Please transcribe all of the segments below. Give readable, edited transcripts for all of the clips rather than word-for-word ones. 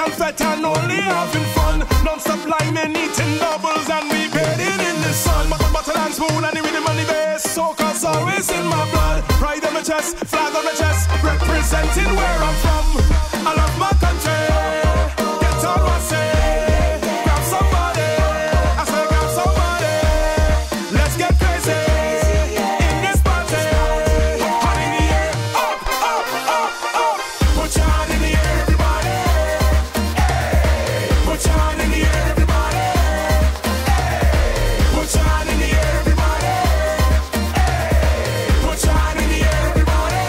fat and only having fun. Non-stop liming, eating doubles and we bathing in the sun. Bottle and spoon and the rhythm and the bass, soca's always in my blood. Pride on my chest, flag on my chest, representing where I'm from. I love my country, get on my say. Grab somebody, I say grab somebody. Let's get crazy in this party. Hand in the air, up, up, up, up. Put your hand in the air, everybody. Hey, put your hand in the air, everybody. Hey, put your hand in the air, everybody. Hey, put your hand in the air, everybody.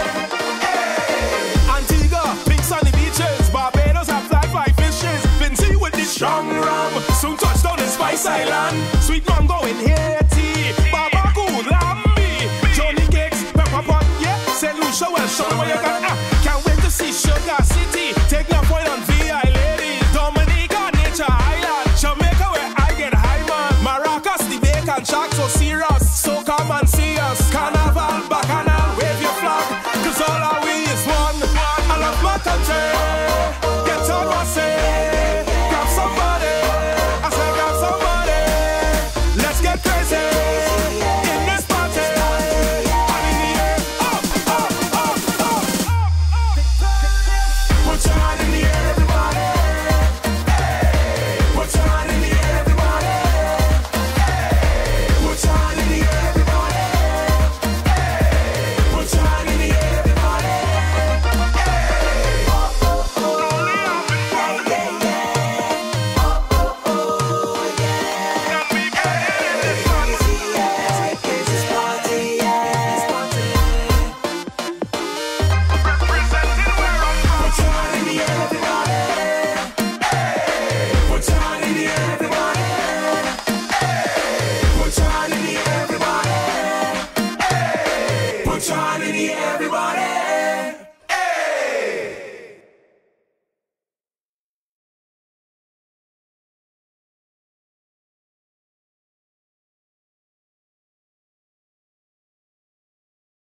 Hey. Antigua, pink sunny beaches. Barbados have fly fishes. Vinci with the strong rum. Soon touchdown in Spice Island. Sweet mango in Haiti. Barbacoa, lambi. Johnny cakes, pepper pot, yeah. St. Lucia, well, show me what you got. Can't wait to see Sugar City. Take your point on VI ladies. Dominica, Nature Island. Jamaica, where I get high, man. Maracas, the bacon shark, so Sierra